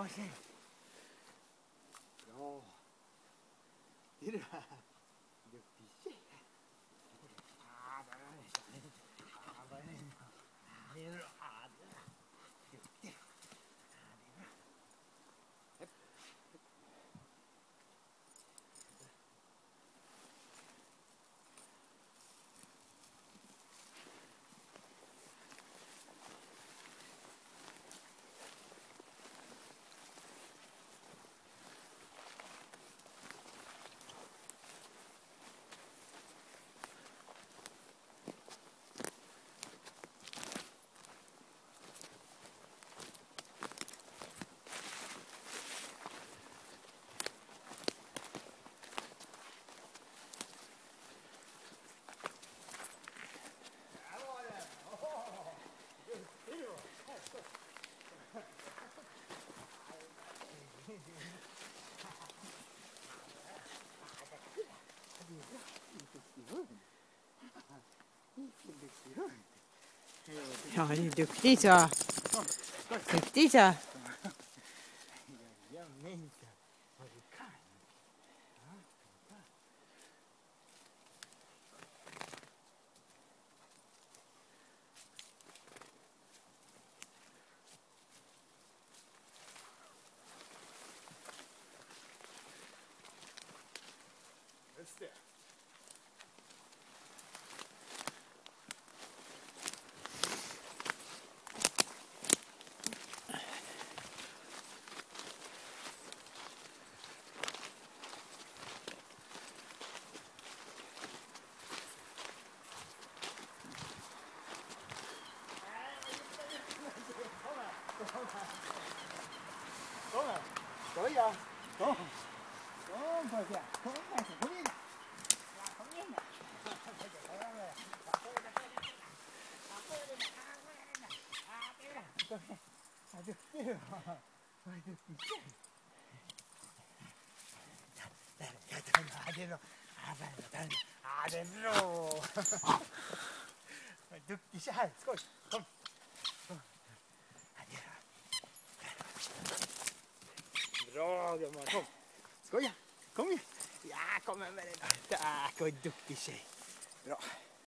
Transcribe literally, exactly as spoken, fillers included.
Okej. Bra. Det är det här. Duktig tjej. Ah, där är det. Ah, vad är det? Det är bra. Ah, det är bra. Duktig. Ah, det är bra. Hepp. Ja, det är duktig så. Duktig så. Jag minns vad du kan. Just det. Kom här. Skoja. Kom. Kom pojkar. Kom här. Kom in. Ja, kom in. Vad duktig du var. Vad duktig tjej. Där, där, där. Det är bra. Ja, det är bra. Vad duktig tjej. Skoj. Kom. Bra gumman, kom. Skoja, kom igen. Ja, kom med dig. Tack, vad duktig tjej. Bra.